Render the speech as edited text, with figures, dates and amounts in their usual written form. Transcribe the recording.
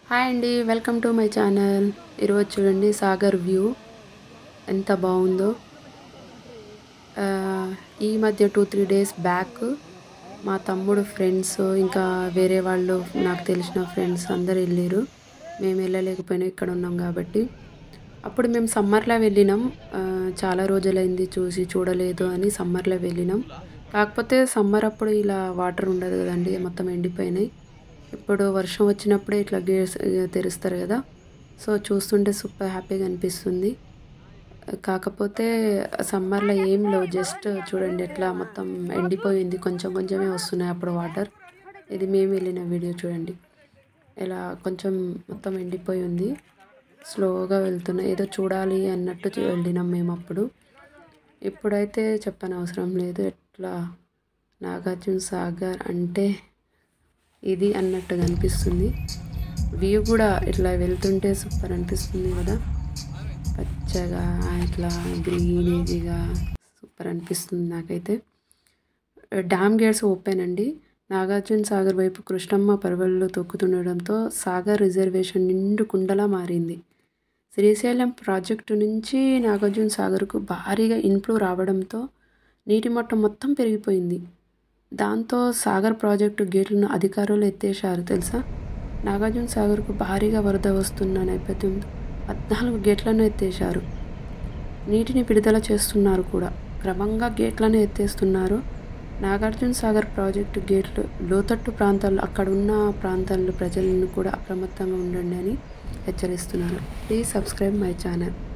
Hi అండి, welcome to my channel. ఈరోజు చూడండి సాగర్ వ్యూ ఎంత బాగుందో. ఈ మధ్య 2-3 డేస్ బ్యాక్ మా తమ్ముడు ఫ్రెండ్స్ ఇంకా వేరే వాళ్ళు నాకు తెలిసిన ఫ్రెండ్స్ అందరు వెళ్ళారు. మేము వెళ్ళలేకపోయినా ఇక్కడ ఉన్నాం కాబట్టి. అప్పుడు మేము సమ్మర్లో వెళ్ళినాం. చాలా రోజులైంది చూడలేదు అని సమ్మర్లో వెళ్ళినాం. కాకపోతే సమ్మర్ అప్పుడు ఇలా వాటర్ ఉండదు కదండి, మొత్తం ఎండిపోయినాయి. ఇప్పుడు వర్షం వచ్చినప్పుడే ఇట్లా గేట్స్ తెరుస్తారు కదా, సో చూస్తుంటే సూపర్ హ్యాపీగా అనిపిస్తుంది. కాకపోతే సమ్మర్లో ఏం లేవు, జస్ట్ చూడండి ఎట్లా మొత్తం ఎండిపోయింది, కొంచెం కొంచెమే వస్తున్నాయి అప్పుడు వాటర్. ఇది మేము వెళ్ళిన వీడియో చూడండి, ఇలా కొంచెం మొత్తం ఎండిపోయి ఉంది, స్లోగా వెళ్తున్నాయి. ఏదో చూడాలి అన్నట్టు వెళ్ళినాం మేము అప్పుడు. ఇప్పుడైతే చెప్పనవసరం లేదు, ఎట్లా నాగార్జున సాగర్ అంటే ఇది అన్నట్టుగా అనిపిస్తుంది. వ్యూ కూడా ఇట్లా వెళ్తుంటే సూపర్ అనిపిస్తుంది కదా, పచ్చగా ఇట్లా గ్రీనీగా సూపర్ అనిపిస్తుంది నాకైతే. డ్యామ్ గేట్స్ ఓపెన్ అండి. నాగార్జున సాగర్ వైపు కృష్ణమ్మ పరవళ్ళు తొక్కుతుండడంతో సాగర్ రిజర్వేషన్ నిండు కుండలా మారింది. శ్రీశైలం ప్రాజెక్టు నుంచి నాగార్జున సాగర్కు భారీగా ఇన్ఫ్లో రావడంతో నీటి మట్టం మొత్తం పెరిగిపోయింది. దాంతో సాగర్ ప్రాజెక్టు గేట్లను అధికారులు ఎత్తేశారు తెలుసా. నాగార్జున సాగర్కు భారీగా వరద వస్తున్న నేపథ్యంతో 14 గేట్లను ఎత్తేశారు. నీటిని విడుదల చేస్తున్నారు కూడా. క్రమంగా గేట్లను ఎత్తేస్తున్నారు. నాగార్జున సాగర్ ప్రాజెక్టు గేట్లు లోతట్టు ప్రాంతాల్లో అక్కడ ఉన్న ప్రాంతాల్లో ప్రజలను కూడా అప్రమత్తంగా ఉండండి అని హెచ్చరిస్తున్నారు. Please subscribe my channel.